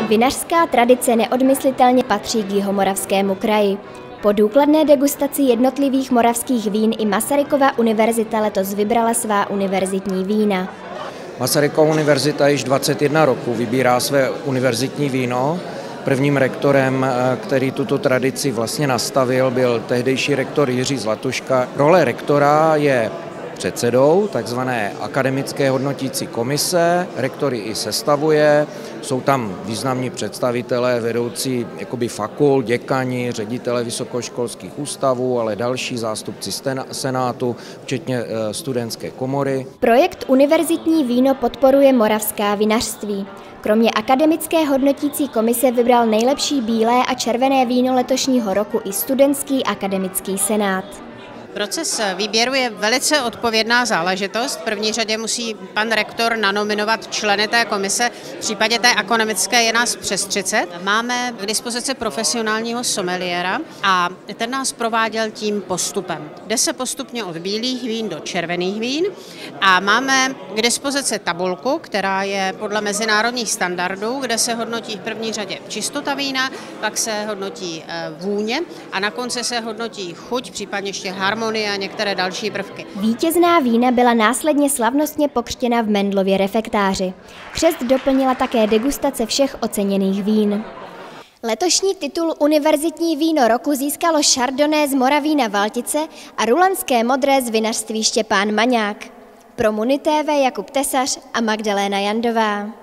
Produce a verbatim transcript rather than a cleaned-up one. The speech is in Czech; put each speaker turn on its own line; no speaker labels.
Vinařská tradice neodmyslitelně patří k Jihomoravskému kraji. Po důkladné degustaci jednotlivých moravských vín i Masarykova univerzita letos vybrala svá univerzitní vína.
Masarykova univerzita již dvacet jedna roků vybírá své univerzitní víno. Prvním rektorem, který tuto tradici vlastně nastavil, byl tehdejší rektor Jiří Zlatuška. Role rektora je předsedou takzvané akademické hodnotící komise, rektor i sestavuje, jsou tam významní představitelé, vedoucí jakoby fakult, děkani, ředitele vysokoškolských ústavů, ale další zástupci senátu, včetně studentské komory.
Projekt Univerzitní víno podporuje moravská vinařství. Kromě akademické hodnotící komise vybral nejlepší bílé a červené víno letošního roku i studentský akademický senát.
Proces výběru je velice odpovědná záležitost. V první řadě musí pan rektor nanominovat členy té komise. V případě té akademické je nás přes třicet. Máme k dispozici profesionálního someliéra a ten nás prováděl tím postupem. Jde se postupně od bílých vín do červených vín a máme k dispozici tabulku, která je podle mezinárodních standardů, kde se hodnotí v první řadě čistota vína, pak se hodnotí vůně a na konci se hodnotí chuť, případně ještě harmonie a některé další prvky.
Vítězná vína byla následně slavnostně pokřtěna v Mendlově refektáři. Křest doplnila také degustace všech oceněných vín. Letošní titul Univerzitní víno roku získalo Chardonnay z Moravína Valtice a rulanské modré z vinařství Štěpán Maňák. Pro Muni T V Jakub Tesař a Magdaléna Jandová.